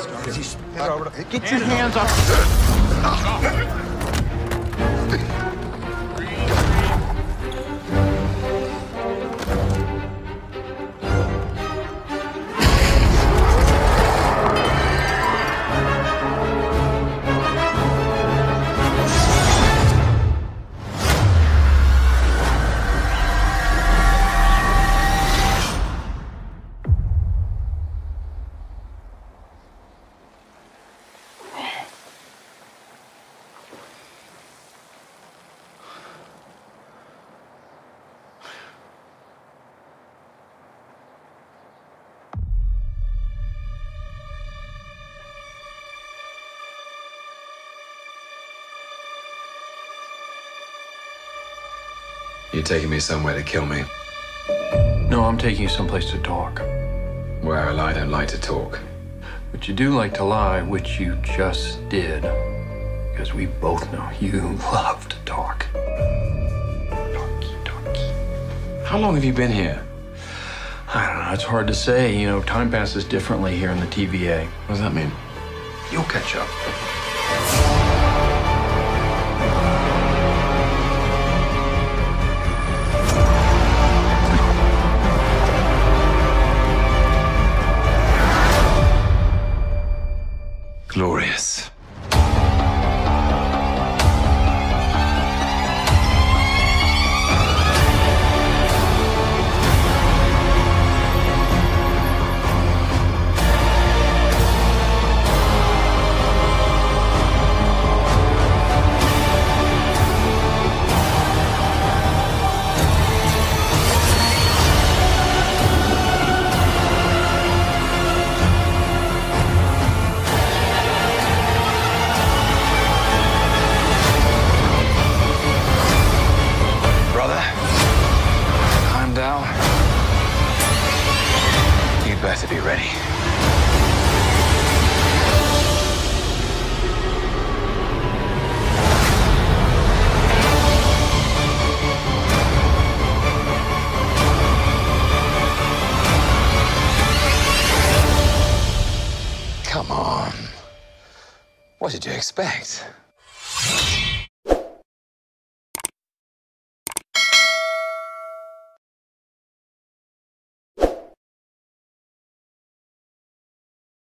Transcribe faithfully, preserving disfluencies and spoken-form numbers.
Get your hands off. You're taking me somewhere to kill me. No, I'm taking you someplace to talk. Where I lie, don't like to talk. But you do like to lie, which you just did. Because we both know you love to talk. Talky, talky. How long have you been here? I don't know, it's hard to say. You know, time passes differently here in the T V A. What does that mean? You'll catch up. Glorious. You'd better be ready. Come on. What did you expect?